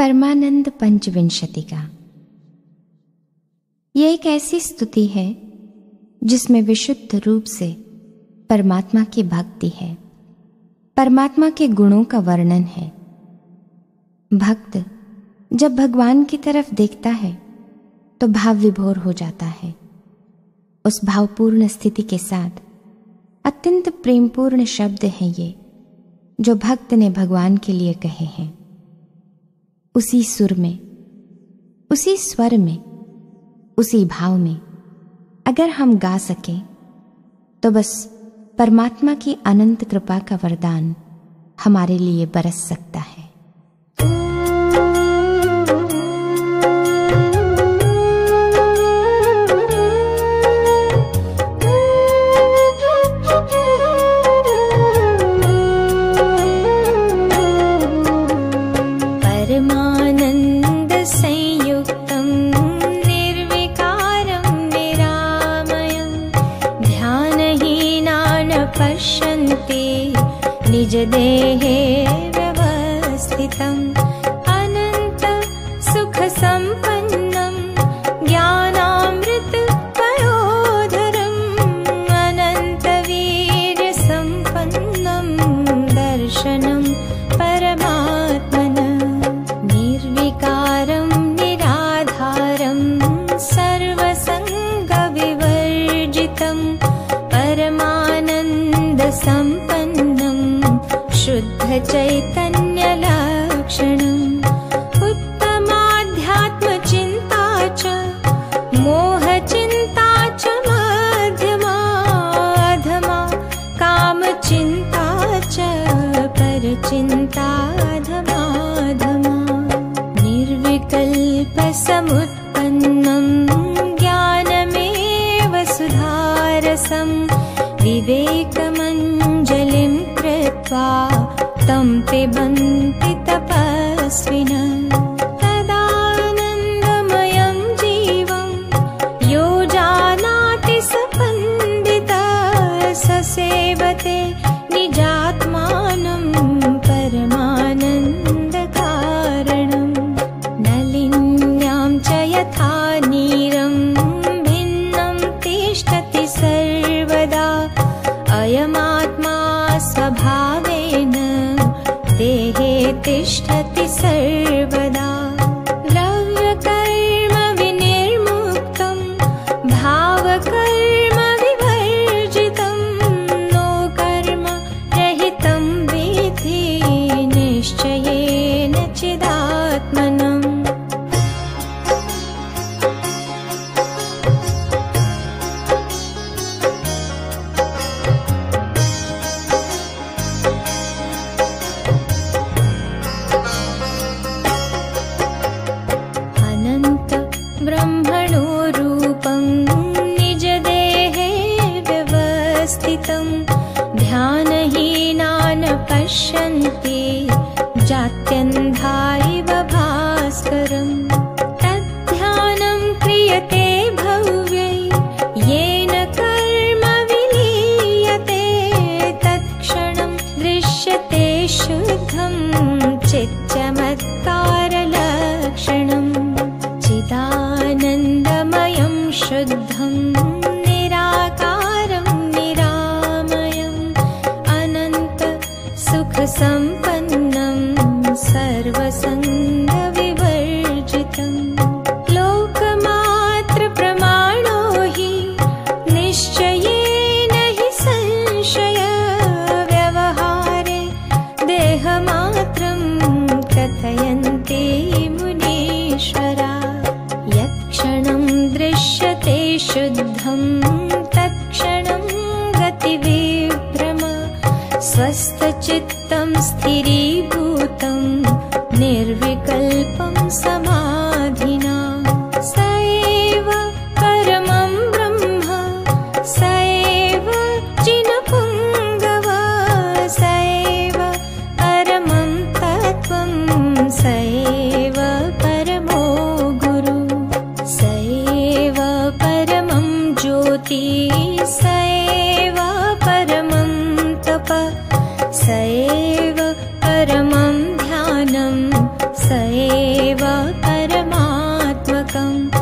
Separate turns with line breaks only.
परमानंद पंचविंशतिका। यह एक ऐसी स्तुति है जिसमें विशुद्ध रूप से परमात्मा की भक्ति है, परमात्मा के गुणों का वर्णन है। भक्त जब भगवान की तरफ देखता है तो भाव विभोर हो जाता है। उस भावपूर्ण स्थिति के साथ अत्यंत प्रेमपूर्ण शब्द हैं ये जो भक्त ने भगवान के लिए कहे हैं। उसी सुर में, उसी स्वर में, उसी भाव में अगर हम गा सकें तो बस परमात्मा की अनंत कृपा का वरदान हमारे लिए बरस सकता है।
निज देहे व्यवस्थितम् अनंत सुख संपन्नम् ज्ञानामृत पयोधरम् अनंत वीर संपन्नम् दर्शनम् परमात्मनः निर्विकारम् निराधारम् सर्वसंग विवर्जितम् परमानंद संपन्नम् शुद्ध चैतन्य लक्षणम् उत्तमाध्यात्म चिंता च मोह चिंता च मध्यमा अधमा काम चिंता च पर चिंता अधमा निर्विकल्प समुत्पन्नम् ज्ञानमेव सुधारसम् विवेकमञ्जलिं कृत्वा तं पिबन्ति तपस्विनः तदानन्दमयं जीवं यो जानाति स पण्डितः स सेवते निजात्मानं परमानन्दकारणम् नलिन्यां च यथा नीरं भिन्नं तिष्ठति सर्वदा अयमात्मा स्वभावेन देहे तिष्ठति सर्वदा द्रव्यकर्म विनिर्मुक्तं भावकर्म विवर्जितं नो कर्म रहितं विधि निश्चयेन चिदात्मनम् ध्यानहीनान् पश्यन्ति जात्यन्धा इव भास्करम् तद्ध्यानं क्रियते भव्यै येन कर्म विलीयते तत्क्षणं दृश्यते शुद्धं चिच्चमत्कारलक्षणम् चिदानन्दमयं शुद्धं संपन्नं सर्वसंग विवर्जितं लोकमात्र प्रमाणो हि निश्चयेन हि संशय व्यवहारे देहमात्रं कथयन्ति मुनीश्वरा यत्क्षणं दृश्यते शुद्धं तत्क्षणं गतिविभ्रम स्वस्थचित्तं स्थिरीभूतं निर्विकल्पं समाधिना स एव परमं ब्रह्म स एव जिनपुङ्गव स एव परमं तत्त्वं स एव परमो गुरु स एव परमं ज्योति स एव परमं तप स एव परमं ध्यानं स स एव परमात्मकम्